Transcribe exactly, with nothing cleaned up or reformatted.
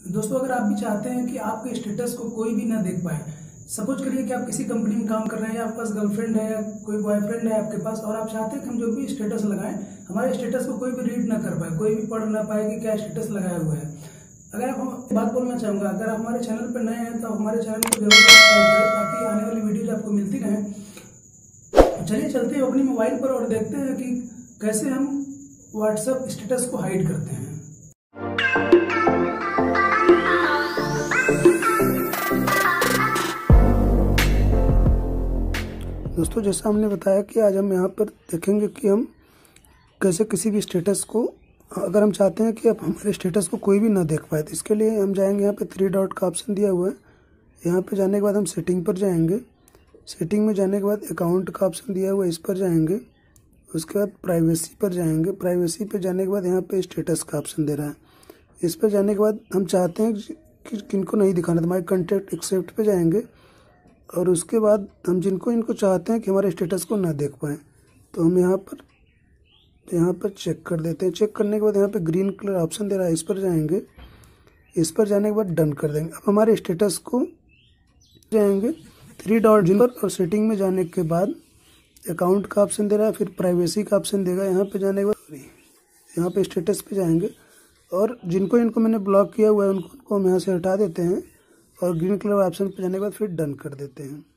दोस्तों, अगर आप भी चाहते हैं कि आपके स्टेटस को कोई भी ना देख पाए, सपोज करिए कि आप किसी कंपनी में काम कर रहे हैं या आपके पास गर्लफ्रेंड है या कोई बॉयफ्रेंड है आपके पास, और आप चाहते हैं कि हम जो भी स्टेटस लगाएं हमारे स्टेटस को कोई भी रीड ना कर पाए, कोई भी पढ़ ना पाए कि क्या स्टेटस लगाया हुआ है। अगर आप हम बात बोलना चाहूँगा, अगर आप हमारे चैनल पर नए हैं तो हमारे चैनल को जरूर सब्सक्राइब करें ताकि आने वाली वीडियोज आपको मिलती रहें। चलिए चलते हैं अपनी मोबाइल पर और देखते हैं कि कैसे हम व्हाट्सएप स्टेटस को हाइड करते हैं। दोस्तों, जैसा हमने बताया कि आज हम यहाँ पर देखेंगे कि हम कैसे किसी भी स्टेटस को, अगर हम चाहते हैं कि अब हमारे स्टेटस को कोई भी ना देख पाए, तो इसके लिए हम जाएंगे यहाँ पे थ्री डॉट का ऑप्शन दिया हुआ है। यहाँ पे जाने के बाद हम सेटिंग पर जाएंगे। सेटिंग में जाने के बाद अकाउंट का ऑप्शन दिया हुआ है, इस पर जाएंगे। उसके बाद प्राइवेसी पर जाएंगे। प्राइवेसी पर जाने के बाद यहाँ पे स्टेटस का ऑप्शन दे रहा है। इस पर जाने के बाद हम चाहते हैं कि किनको नहीं दिखाना, तो हमारे कॉन्टैक्ट एक्सेप्ट पे जाएंगे और उसके बाद हम जिनको इनको चाहते हैं कि हमारे स्टेटस को ना देख पाएँ, तो हम यहाँ पर यहाँ पर चेक कर देते हैं। चेक करने के बाद यहाँ पे ग्रीन कलर ऑप्शन दे रहा है, इस पर जाएंगे। इस पर जाने के बाद डन कर देंगे। अब हमारे स्टेटस को जाएंगे थ्री डॉट पर और सेटिंग में जाने के बाद अकाउंट का ऑप्शन दे रहा है, फिर प्राइवेसी का ऑप्शन देगा। यहाँ पे जाने के बाद यहाँ पे स्टेटस पे जाएंगे और जिनको इनको मैंने ब्लॉक किया हुआ है उनको उनको हम यहाँ से हटा देते हैं और ग्रीन कलर ऑप्शन पे जाने के बाद फिर डन कर देते हैं।